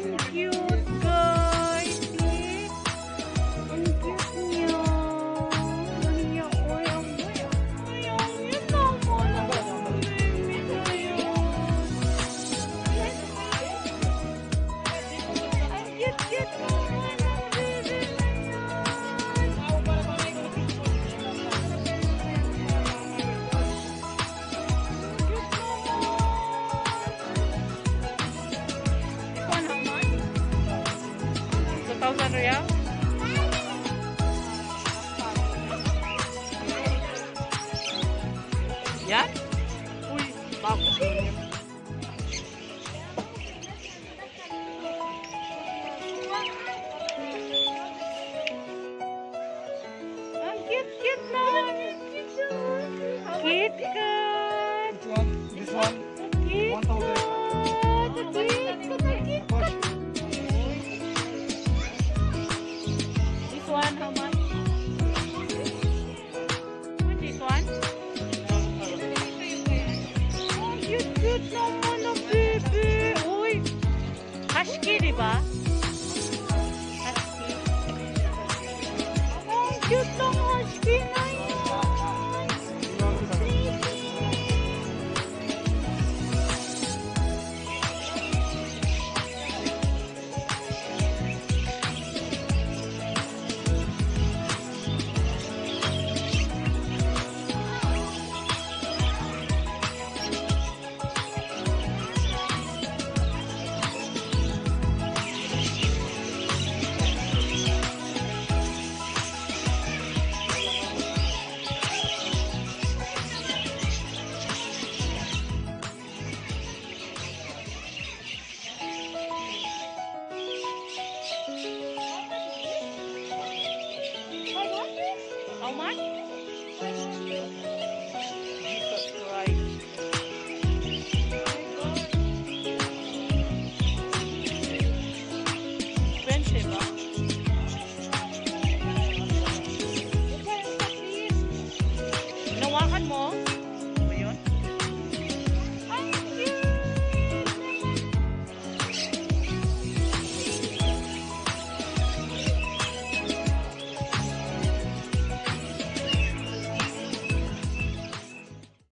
Ang cute, guys. See? Ang cute niya. Ang niya. Uy, ang cute naman. Ang baby na yan. Ang cute naman. Ang baby na yan. Ito naman. 2,000 real? Yan? Uy, bagus yun. Ang cute naman. KitKat. This one, KitKat. This one, how much? This one? Oh, cute naman ang baby. Uy, husky, di ba?